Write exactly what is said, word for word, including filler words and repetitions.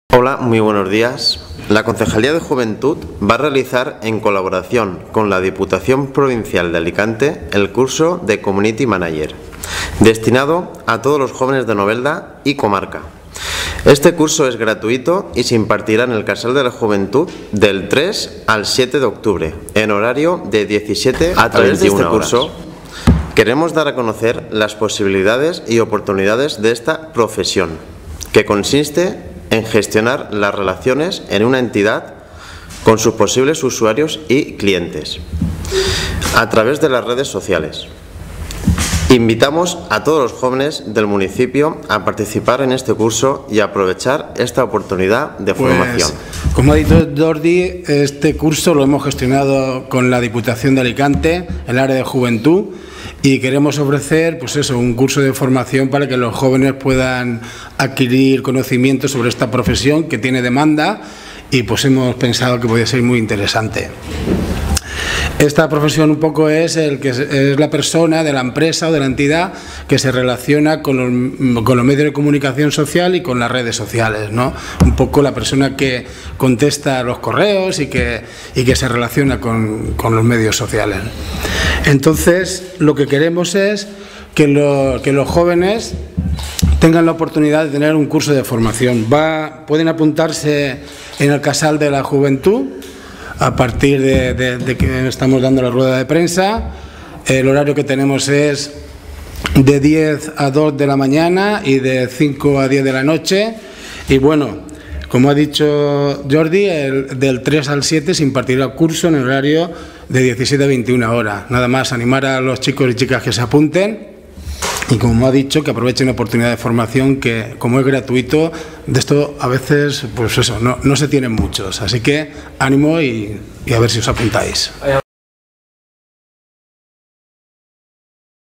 Hola, muy buenos días. La Concejalía de Juventud va a realizar, en colaboración con la Diputación Provincial de Alicante, el curso de Community Manager, destinado a todos los jóvenes de Novelda y comarca. Este curso es gratuito y se impartirá en el Casal de la Juventud del tres al siete de octubre, en horario de diecisiete a veintiuna horas. Curso, queremos dar a conocer las posibilidades y oportunidades de esta profesión, que consiste en gestionar las relaciones en una entidad con sus posibles usuarios y clientes, a través de las redes sociales. Invitamos a todos los jóvenes del municipio a participar en este curso y a aprovechar esta oportunidad de pues, formación. Como ha dicho Jordi, este curso lo hemos gestionado con la Diputación de Alicante, el área de juventud, y queremos ofrecer pues eso, un curso de formación para que los jóvenes puedan adquirir conocimiento sobre esta profesión que tiene demanda y pues hemos pensado que puede ser muy interesante. Esta profesión un poco es, el que es la persona de la empresa o de la entidad que se relaciona con los, con los medios de comunicación social y con las redes sociales, ¿no? Un poco la persona que contesta los correos y que, y que se relaciona con, con los medios sociales. Entonces, lo que queremos es que, lo, que los jóvenes tengan la oportunidad de tener un curso de formación. Va, pueden apuntarse en el Casal de la Juventud a partir de, de, de que estamos dando la rueda de prensa. El horario que tenemos es de diez a dos de la mañana y de cinco a diez de la noche. Y bueno, como ha dicho Jordi, el, del tres al siete se impartirá el curso en el horario de diecisiete a veintiuna horas. Nada más animar a los chicos y chicas que se apunten y, como ha dicho, que aprovechen la oportunidad de formación que, como es gratuito, de esto a veces, pues eso, no, no se tienen muchos. Así que ánimo y, y a ver si os apuntáis.